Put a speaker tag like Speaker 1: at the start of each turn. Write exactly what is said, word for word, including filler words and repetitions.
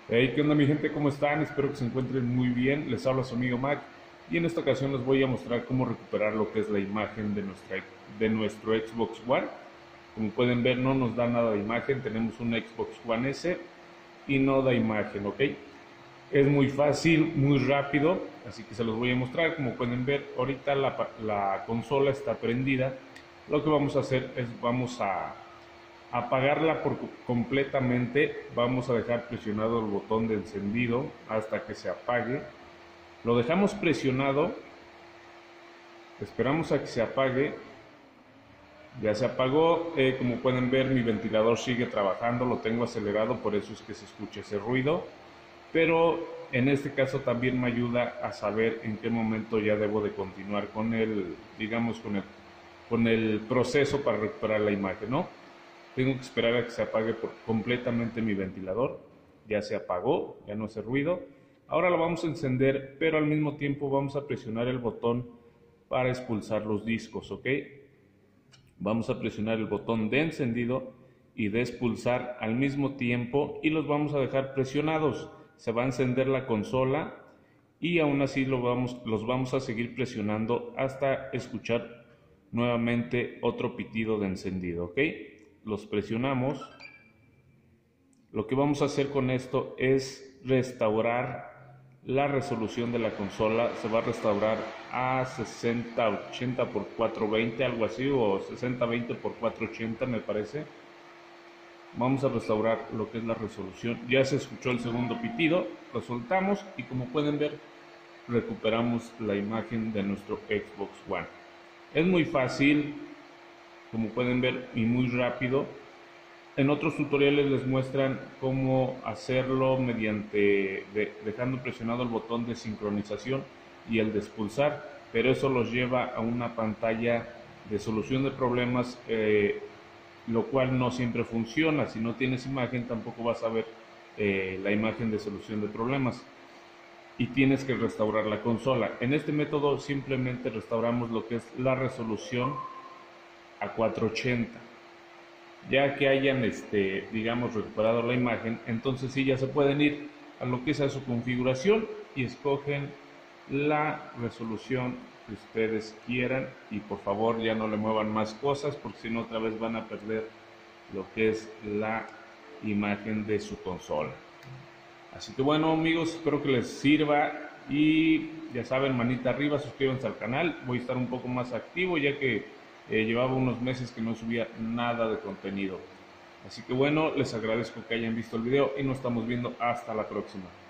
Speaker 1: Hey, ¿qué onda mi gente? ¿Cómo están? Espero que se encuentren muy bien. Les habla su amigo Mac y en esta ocasión les voy a mostrar cómo recuperar lo que es la imagen de, nuestra, de nuestro Xbox One. Como pueden ver, no nos da nada de imagen. Tenemos un Xbox One S y no da imagen, ¿ok? Es muy fácil, muy rápido, así que se los voy a mostrar. Como pueden ver, ahorita la, la consola está prendida. Lo que vamos a hacer es vamos a apagarla por completamente. Vamos a dejar presionado el botón de encendido hasta que se apague. Lo dejamos presionado, esperamos a que se apague. Ya se apagó. Eh, como pueden ver, mi ventilador sigue trabajando, lo tengo acelerado, por eso es que se escucha ese ruido. Pero en este caso también me ayuda a saber en qué momento ya debo de continuar con el, digamos, con el, con el proceso para recuperar la imagen, ¿no? Tengo que esperar a que se apague por completamente mi ventilador. Ya se apagó, ya no hace ruido. Ahora lo vamos a encender, pero al mismo tiempo vamos a presionar el botón para expulsar los discos, ¿ok? Vamos a presionar el botón de encendido y de expulsar al mismo tiempo y los vamos a dejar presionados. Se va a encender la consola y aún así lo vamos, los vamos a seguir presionando hasta escuchar nuevamente otro pitido de encendido, ¿ok? Los presionamos. Lo que vamos a hacer con esto es restaurar la resolución de la consola. Se va a restaurar a sesenta ochenta por cuatrocientos veinte, algo así, o sesenta veinte por cuatrocientos ochenta me parece. Vamos a restaurar lo que es la resolución. Ya se escuchó el segundo pitido, lo soltamos y como pueden ver recuperamos la imagen de nuestro Xbox One. Es muy fácil, como pueden ver, y muy rápido. En otros tutoriales les muestran cómo hacerlo mediante de, dejando presionado el botón de sincronización y el de expulsar, pero eso los lleva a una pantalla de solución de problemas, eh, lo cual no siempre funciona. Si no tienes imagen tampoco vas a ver eh, la imagen de solución de problemas y tienes que restaurar la consola. En este método simplemente restauramos lo que es la resolución a cuatrocientos ochenta. Ya que hayan, este, digamos, recuperado la imagen, entonces sí ya se pueden ir a lo que es a su configuración y escogen la resolución que ustedes quieran y por favor ya no le muevan más cosas porque si no otra vez van a perder lo que es la imagen de su consola. Así que bueno amigos, espero que les sirva y ya saben, manita arriba, suscríbanse al canal. Voy a estar un poco más activo ya que eh, llevaba unos meses que no subía nada de contenido. Así que bueno, les agradezco que hayan visto el video y nos estamos viendo hasta la próxima.